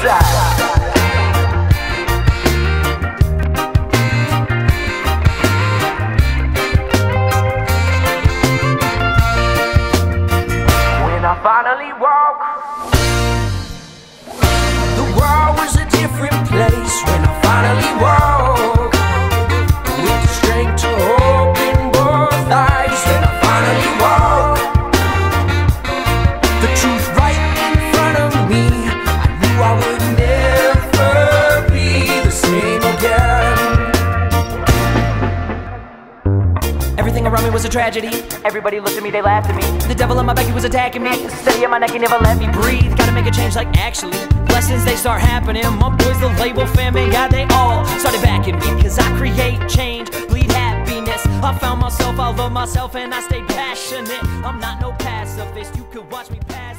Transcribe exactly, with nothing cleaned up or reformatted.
side. I finally walk, the world was a different place when I finally walk, with the strength to open both eyes. When I finally walk, the truth right in front of me, I knew I would never be the same again. Everything around me was a tragedy. Everybody looked at me, they laughed at me. The devil on my back, he was attacking me. Steady on my neck, he never let me breathe. Gotta make a change, like actually blessings, they start happening. My boys, the label family, God, they all started backing me. Cause I create change, bleed happiness. I found myself, I love myself, and I stayed passionate. I'm not no pacifist, you could watch me pass.